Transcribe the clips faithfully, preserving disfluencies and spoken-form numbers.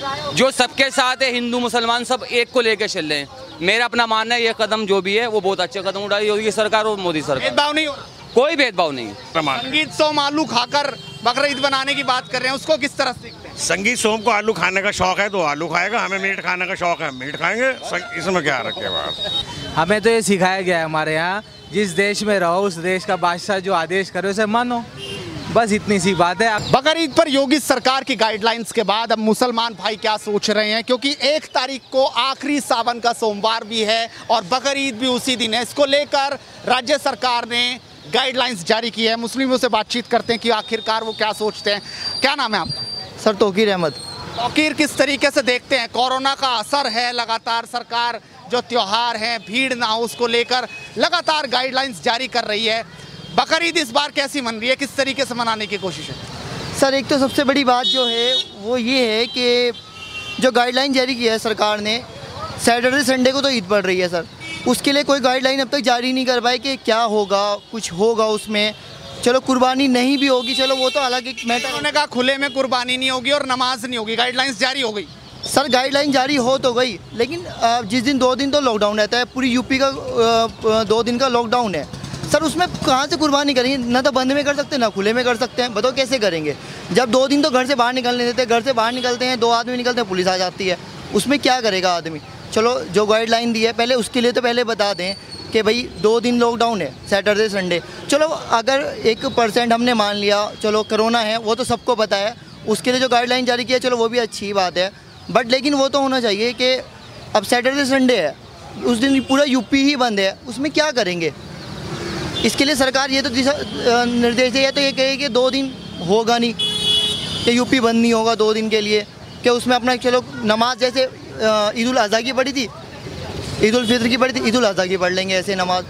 जो सबके साथ है, हिंदू मुसलमान सब एक को लेकर चल रहे हैं। मेरा अपना मानना है ये कदम जो भी है वो बहुत अच्छे कदम उठाई योगी सरकार और मोदी सरकार। भेदभाव नहीं हो रहा, कोई भेदभाव नहीं। संगीत सोम आलू खाकर बकरा ईद बनाने की बात कर रहे हैं, उसको किस तरह देखते हैं? संगीत सोम को आलू खाने का शौक है तो आलू खाएगा, हमें मीट खाने का शौक है मीट खाएंगे, इसमें क्या रखे बात। हमें तो ये सिखाया गया है हमारे यहाँ, जिस देश में रहो उस देश का बादशाह जो आदेश करे उसे मानो, बस इतनी सी बात है। बकर ईद पर योगी सरकार की गाइडलाइंस के बाद अब मुसलमान भाई क्या सोच रहे हैं, क्योंकि एक तारीख को आखिरी सावन का सोमवार भी है और बकर ईद भी उसी दिन है। इसको लेकर राज्य सरकार ने गाइडलाइंस जारी की है। मुस्लिमों से बातचीत करते हैं कि आखिरकार वो क्या सोचते हैं। क्या नाम है आपका? सर तौकीर अहमद। तौकीर, किस तरीके से देखते हैं कोरोना का असर है, लगातार सरकार जो त्योहार है भीड़ ना हो उसको लेकर लगातार गाइडलाइंस जारी कर रही है। बकर ईद इस बार कैसी मन रही है, किस तरीके से मनाने की कोशिश है? सर एक तो सबसे बड़ी बात जो है वो ये है कि जो गाइडलाइन जारी की है सरकार ने, सैटरडे संडे को तो ईद पड़ रही है सर, उसके लिए कोई गाइडलाइन अब तक जारी नहीं कर पाए कि क्या होगा, कुछ होगा उसमें। चलो कुर्बानी नहीं भी होगी, चलो वो तो अलग एक मैटर। उन्होंने कहा खुले में कुर्बानी नहीं होगी और नमाज नहीं होगी, गाइडलाइंस जारी हो गई। सर गाइडलाइन जारी हो तो गई, लेकिन जिस दिन दो दिन तो लॉकडाउन रहता है, पूरी यूपी का दो दिन का लॉकडाउन है सर, उसमें कहाँ से कुर्बानी करेंगे? ना तो बंद में कर सकते हैं ना खुले में कर सकते हैं, बताओ कैसे करेंगे? जब दो दिन तो घर से बाहर निकलने देते, घर से बाहर निकलते हैं, दो आदमी निकलते हैं, पुलिस आ जाती है, उसमें क्या करेगा आदमी? चलो जो गाइडलाइन दी है पहले उसके लिए तो पहले बता दें कि भाई दो दिन लॉकडाउन है, सैटरडे संडे। चलो अगर एक परसेंट हमने मान लिया, चलो कोरोना है वो तो सबको पता है, उसके लिए जो गाइडलाइन जारी की है चलो वो भी अच्छी बात है, बट लेकिन वो तो होना चाहिए कि अब सैटरडे संडे है, उस दिन पूरा यूपी ही बंद है, उसमें क्या करेंगे? इसके लिए सरकार ये तो निर्देश दिया तो ये कहे कि दो दिन होगा नहीं, कि यूपी बंद नहीं होगा दो दिन के लिए, कि उसमें अपना चलो नमाज जैसे ईद उल अज़हा की पढ़ी थी, ईद उल फितर की पढ़ी थी, ईद उल अज़हा की पढ़ लेंगे ऐसे नमाज।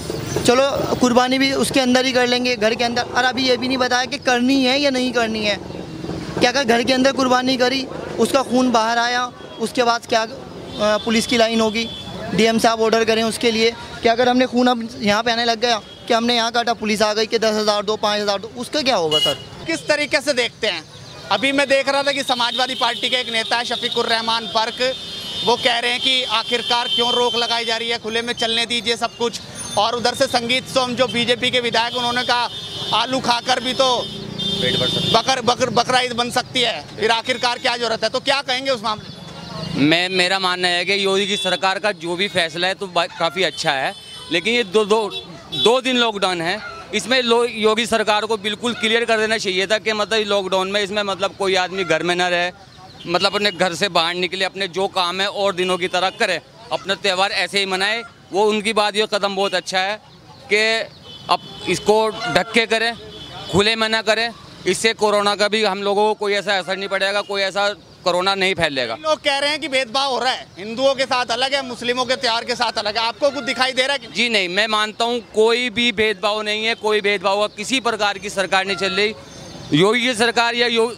चलो कुर्बानी भी उसके अंदर ही कर लेंगे, घर के अंदर। और अभी ये भी नहीं बताया कि करनी है या नहीं करनी है। क्या अगर घर के अंदर कुर्बानी करी, उसका खून बाहर आया, उसके बाद क्या पुलिस की लाइन होगी, डीएम साहब ऑर्डर करें उसके लिए कि अगर हमने खून अब यहाँ पे आने लग गया कि हमने यहाँ काटा, पुलिस आ गई कि दस हज़ार दो पाँच हज़ार दो, उसका क्या होगा सर? किस तरीके से देखते हैं? अभी मैं देख रहा था कि समाजवादी पार्टी के एक नेता है शफीकुर रहमान बर्क, वो कह रहे हैं कि आखिरकार क्यों रोक लगाई जा रही है, खुले में चलने दीजिए सब कुछ। और उधर से संगीत सोम जो बीजेपी के विधायक, उन्होंने कहा आलू खाकर भी तो बकर बकर बकरा ईद बन सकती है, फिर आखिरकार क्या जरूरत है? तो क्या कहेंगे उस मामले में? मैं मेरा मानना है कि योगी की सरकार का जो भी फैसला है तो काफ़ी अच्छा है, लेकिन ये दो दो दो दिन लॉकडाउन है, इसमें योगी सरकार को बिल्कुल क्लियर कर देना चाहिए था कि मतलब लॉकडाउन में इसमें मतलब कोई आदमी घर में ना रहे, मतलब अपने घर से बाहर निकले, अपने जो काम है और दिनों की तरह करे, अपना त्यौहार ऐसे ही मनाए। वो उनकी बात, ये कदम बहुत अच्छा है कि अब इसको ढक के करें, खुले में ना करें, इससे कोरोना का भी हम लोगों को कोई ऐसा असर नहीं पड़ेगा, कोई ऐसा कोरोना नहीं फैलेगा। लोग कह रहे हैं कि भेदभाव हो रहा है, हिंदुओं के साथ अलग है, मुस्लिमों के त्योहार के साथ अलग है, आपको कुछ दिखाई दे रहा है? जी नहीं, मैं मानता हूँ कोई भी भेदभाव नहीं है, कोई भेदभाव किसी प्रकार की सरकार नहीं चल रही। योगी की सरकार या यो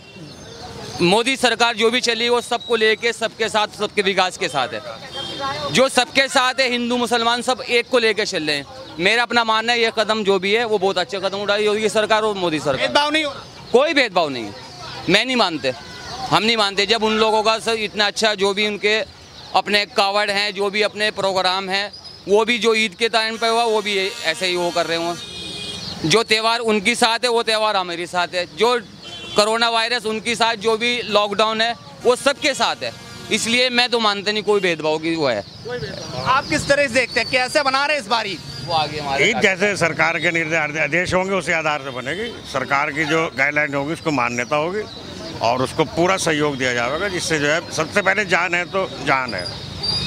मोदी सरकार जो भी चली वो सबको लेके, सबके साथ, सबके विकास के साथ है। जो सबके साथ है, हिंदू मुसलमान सब एक को लेकर चल रहे हैं। मेरा अपना मानना है ये कदम जो भी है वो बहुत अच्छे कदम उठाई योगी सरकार और मोदी सरकार। भेदभाव नहीं हो रहा, कोई भेदभाव नहीं, मैं नहीं मानते, हम नहीं मानते। जब उन लोगों का सब इतना अच्छा, जो भी उनके अपने कावड़ हैं, जो भी अपने प्रोग्राम हैं, वो भी जो ईद के टाइम पे हुआ वो भी ऐसे ही वो कर रहे हों। जो त्यौहार उनके साथ है वो त्यौहार हमारे साथ है, जो कोरोना वायरस उनके साथ, जो भी लॉकडाउन है वो सबके साथ है, इसलिए मैं तो मानते नहीं कोई भेदभाव की वो है। आप किस तरह से देखते हैं, कैसे बना रहे इस बार ईद? वो आगे हमारे ईद जैसे सरकार के निर्देश आदेश होंगे उसी आधार से बनेगी, सरकार की जो गाइडलाइन होगी उसको मान्यता होगी और उसको पूरा सहयोग दिया जाएगा, जिससे जो है सबसे पहले जान है तो जान है।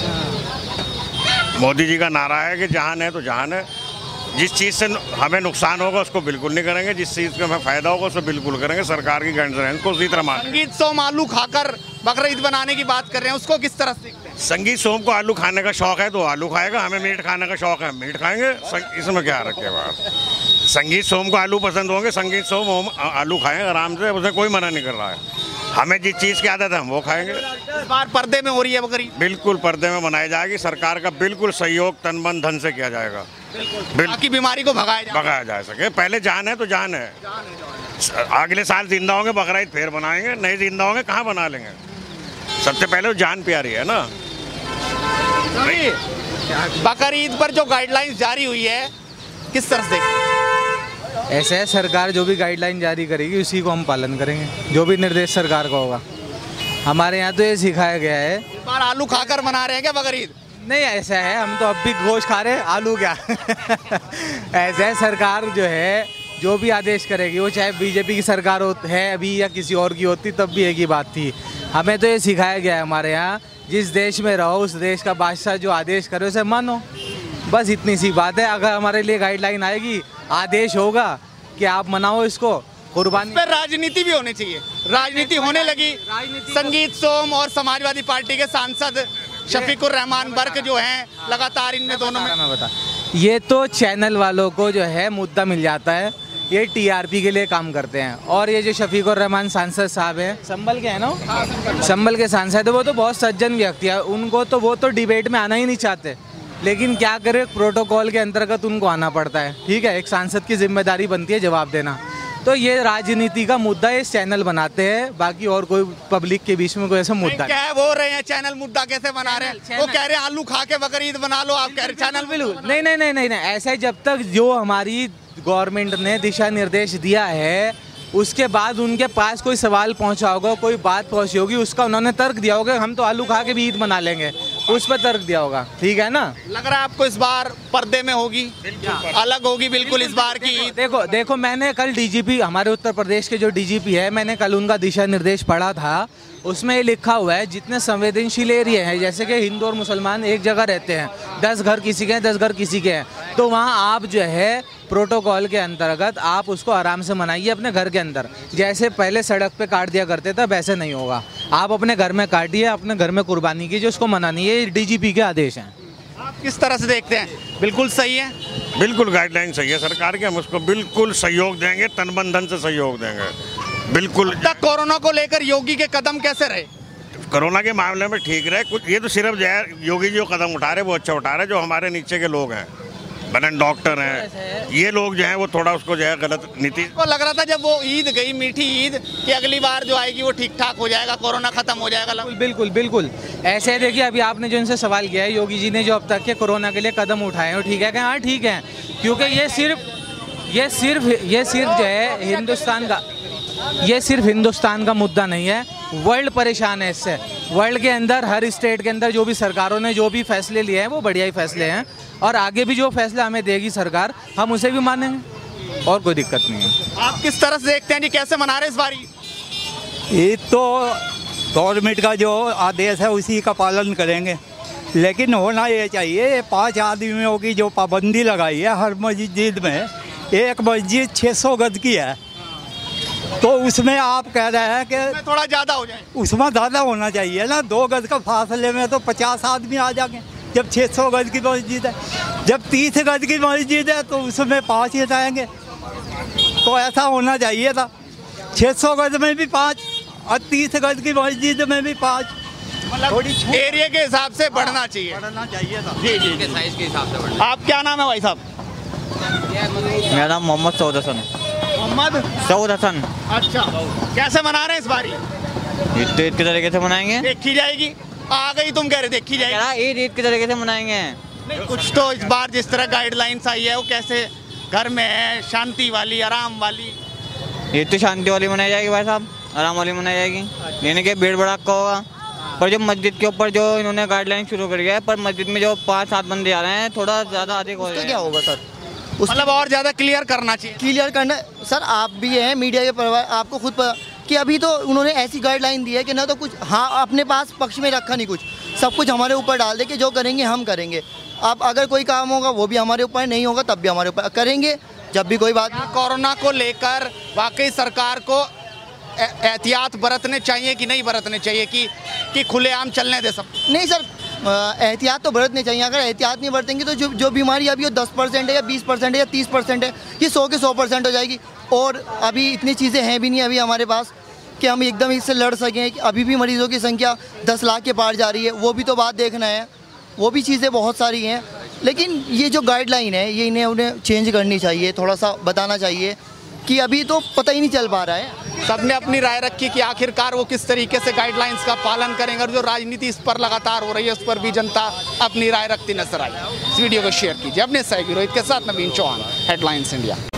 मोदी जी का नारा है कि जान है तो जान है, जिस चीज़ से हमें नुकसान होगा उसको बिल्कुल नहीं करेंगे, जिस चीज़ का हमें फायदा होगा उसको बिल्कुल करेंगे। सरकार की गाइडलाइन को उसी तरह मान। संगीत सोम आलू खाकर बकरा ईद बनाने की बात कर रहे हैं, उसको किस तरह से देखते हैं? संगीत सोम को आलू खाने का शौक है तो आलू खाएगा, हमें मीट खाने का शौक है मीट खाएंगे, इसमें क्या रखे बात। संगीत सोम को आलू पसंद होंगे, संगीत सोम आलू खाएंगे आराम से, उसे कोई मना नहीं कर रहा है। हमें जिस चीज़ की आदत है हम वो खाएंगे। इस बार पर्दे में हो रही है बकरी? बिल्कुल पर्दे में बनाई जाएगी, सरकार का बिल्कुल सहयोग तन मन धन से किया जाएगा, ताकि बीमारी को भगाया जा भगाया जा सके। पहले जान है तो जान है, अगले साल जिंदा होंगे बकरा ईद फिर बनाएंगे, नहीं जिंदा होंगे कहाँ बना लेंगे। सबसे पहले वो जान प्यारी है ना। बकरीद पर जो गाइडलाइंस जारी हुई है किस तरह से? ऐसे है, सरकार जो भी गाइडलाइन जारी करेगी उसी को हम पालन करेंगे, जो भी निर्देश सरकार का होगा। हमारे यहाँ तो ये सिखाया गया है। इस बार आलू खाकर मना रहे हैं क्या बकरीद? नहीं, ऐसा है, हम तो अब भी गोश्त खा रहे हैं, आलू क्या। ऐसा है, सरकार जो है जो भी आदेश करेगी, वो चाहे बीजेपी की सरकार हो है अभी या किसी और की होती, तब भी एक ही बात थी। हमें तो ये सिखाया गया है हमारे यहाँ, जिस देश में रहो उस देश का बादशाह जो आदेश करे उसे मानो, बस इतनी सी बात है। अगर हमारे लिए गाइडलाइन आएगी, आदेश होगा कि आप मनाओ इसको, कुर्बानी पर राजनीति भी होनी चाहिए। राजनीति होने लगी। संगीत सोम और समाजवादी पार्टी के सांसद शफीकुर रहमान बर्क जो हैं, लगातार इनमें दोनों में मैं बता, ये तो चैनल वालों को जो है मुद्दा मिल जाता है, ये टीआरपी के लिए काम करते हैं। और ये जो शफीकुर रहमान सांसद साहब हैं, संभल के हैं ना, संभल के सांसद है, वो तो बहुत सज्जन व्यक्ति है, उनको तो वो तो डिबेट में आना ही नहीं चाहते, लेकिन क्या करें, प्रोटोकॉल के अंतर्गत उनको आना पड़ता है। ठीक है, एक सांसद की जिम्मेदारी बनती है जवाब देना। तो ये राजनीति का मुद्दा इस चैनल बनाते हैं, बाकी और कोई पब्लिक के बीच में कोई ऐसा मुद्दा क्या है, वो रहे हैं चैनल मुद्दा कैसे बना रहे हैं? वो कह रहे हैं आलू खा के बकरीद बना लो, आप कह रहे चैनल बिल्कुल नहीं नहीं नहीं नहीं नहीं ऐसा है, जब तक जो हमारी गवर्नमेंट ने दिशा निर्देश दिया है उसके बाद उनके पास कोई सवाल पहुंचा होगा, कोई बात पहुंची होगी, उसका उन्होंने तर्क दिया होगा, हम तो आलू खा के भी ईद मना लेंगे, उस पर तर्क दिया होगा। ठीक है ना? लग रहा है आपको इस बार पर्दे में होगी, अलग होगी बिल्कुल इस बार की ईद। देखो देखो मैंने कल डीजीपी, हमारे उत्तर प्रदेश के जो डीजीपी है, मैंने कल उनका दिशा निर्देश पढ़ा था, उसमें ये लिखा हुआ है जितने संवेदनशील एरिया हैं, जैसे कि हिंदू और मुसलमान एक जगह रहते हैं, दस घर किसी के हैं, दस घर किसी के हैं, तो वहाँ आप जो है प्रोटोकॉल के अंतर्गत आप उसको आराम से मनाइए अपने घर के अंदर। जैसे पहले सड़क पे काट दिया करते थे वैसे नहीं होगा, आप अपने घर में काटिए, अपने घर में कुर्बानी कीजिए, उसको मनानी है, डीजीपी के आदेश हैं। आप किस तरह से देखते हैं? बिल्कुल सही है, बिल्कुल गाइडलाइन सही है सरकार की, हम उसको बिल्कुल सहयोग देंगे, तन मन धन से सहयोग देंगे बिल्कुल। तक कोरोना को लेकर योगी के कदम कैसे रहे? कोरोना के मामले में ठीक रहे कुछ, ये तो सिर्फ जो है योगी जो कदम उठा रहे वो अच्छा उठा रहे, जो हमारे नीचे के लोग हैं, बनन डॉक्टर हैं, ये लोग जो हैं वो थोड़ा उसको जो है गलत नीति। को लग रहा था जब वो ईद गई, मीठी ईद, कि अगली बार जो आएगी वो ठीक ठाक हो जाएगा, कोरोना खत्म हो जाएगा। बिल्कुल बिल्कुल ऐसे है। देखिए अभी आपने जो इनसे सवाल किया है, योगी जी ने जो अब तक के कोरोना के लिए कदम उठाए हैं, ठीक है क्या? हाँ ठीक है, क्योंकि ये सिर्फ ये सिर्फ ये सिर्फ जो है हिंदुस्तान का ये सिर्फ हिंदुस्तान का मुद्दा नहीं है, वर्ल्ड परेशान है इससे। वर्ल्ड के अंदर हर स्टेट के अंदर जो भी सरकारों ने जो भी फैसले लिए हैं वो बढ़िया ही फैसले हैं, और आगे भी जो फैसला हमें देगी सरकार हम उसे भी मानेंगे, और कोई दिक्कत नहीं है। आप किस तरह से देखते हैं जी, कैसे मना रहे हैं इस बार ईद? तो गवर्नमेंट का जो आदेश है उसी का पालन करेंगे, लेकिन होना ये चाहिए, पाँच आदमियों की जो पाबंदी लगाई है हर मस्जिद में, एक मस्जिद छः सौ गज की है, तो उसमें आप कह रहे हैं कि थोड़ा ज़्यादा हो जाए, उसमें ज़्यादा होना चाहिए ना, दो गज का फासले में तो पचास आदमी आ जाएंगे, जब छः सौ गज की मस्जिद है, जब तीस गज की मस्जिद है तो उसमें पाँच ही जाएंगे, तो ऐसा होना चाहिए था, छः सौ गज में भी पाँच और तीस गज की मस्जिद में भी पाँच, मतलब एरिया के हिसाब से बढ़ना चाहिए, बढ़ना चाहिए था। जी जी जी साइज के हिसाब से बढ़ना। आप क्या नाम है भाई साहब? मेरा नाम मोहम्मद सऊद हसन। मोहम्मद सऊद हसन। अच्छा, कैसे मना रहे हैं इस बारी? ईद तो ईद के तरीके से मनाएंगे। देखी जाएगी, आ गई तुम कह रहे देखी जाएगी। ईद ईद के तरीके से मनाएंगे। नहीं, कुछ तो इस बार जिस तरह गाइडलाइंस आई है वो कैसे घर में है, शांति वाली, आराम वाली? ईद तो शांति वाली मनाई जाएगी भाई साहब, आराम वाली मनाई जाएगी, यानी कि भीड़ भड़ाका होगा। पर जो मस्जिद के ऊपर जो इन्होंने गाइडलाइन शुरू करी है, पर मस्जिद में जो पाँच सात बंदे आ रहे हैं, थोड़ा ज़्यादा अधिक हो तो क्या होगा सर? मतलब और ज़्यादा क्लियर करना चाहिए। क्लियर करना सर, आप भी हैं मीडिया के परवाह, आपको खुद पता कि अभी तो उन्होंने ऐसी गाइडलाइन दी है कि ना तो कुछ हाँ अपने पास पक्ष में रखा नहीं, कुछ सब कुछ हमारे ऊपर डाल दे कि जो करेंगे हम करेंगे। अब अगर कोई काम होगा वो भी हमारे ऊपर, नहीं होगा तब भी हमारे ऊपर, करेंगे जब भी कोई बात। कोरोना को लेकर वाकई सरकार को एहतियात बरतने चाहिए कि नहीं बरतने चाहिए, कि कि खुलेआम चलने दे सब? नहीं सर, एहतियात तो बरतने चाहिए। अगर एहतियात नहीं बरतेंगे तो जो जो बीमारी अभी वो दस परसेंट है या बीस परसेंट है या तीस परसेंट है, ये सौ के सौ परसेंट हो जाएगी। और अभी इतनी चीज़ें हैं भी नहीं अभी हमारे पास कि हम एकदम इससे लड़ सकें। कि अभी भी मरीज़ों की संख्या दस लाख के पार जा रही है, वो भी तो बात देखना है, वो भी चीज़ें बहुत सारी हैं। लेकिन ये जो गाइडलाइन है ये इन्हें उन्हें चेंज करनी चाहिए, थोड़ा सा बताना चाहिए कि अभी तो पता ही नहीं चल पा रहा है। सबने अपनी राय रखी कि आखिरकार वो किस तरीके से गाइडलाइंस का पालन करेंगे, और जो राजनीति इस पर लगातार हो रही है उस पर भी जनता अपनी राय रखती नजर आई। इस वीडियो को शेयर कीजिए अपने सहयोगी रोहित के साथ, नवीन चौहान, हेडलाइंस इंडिया।